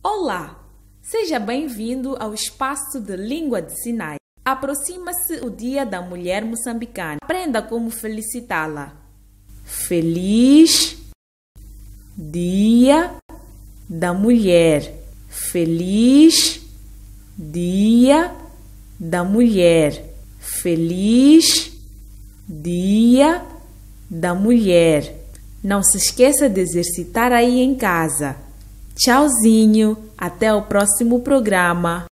Olá! Seja bem-vindo ao espaço de língua de sinais. Aproxima-se o Dia da Mulher Moçambicana. Aprenda como felicitá-la. Feliz Dia da Mulher. Feliz Dia da Mulher. Feliz Dia da Mulher. Não se esqueça de exercitar aí em casa. Tchauzinho, até o próximo programa.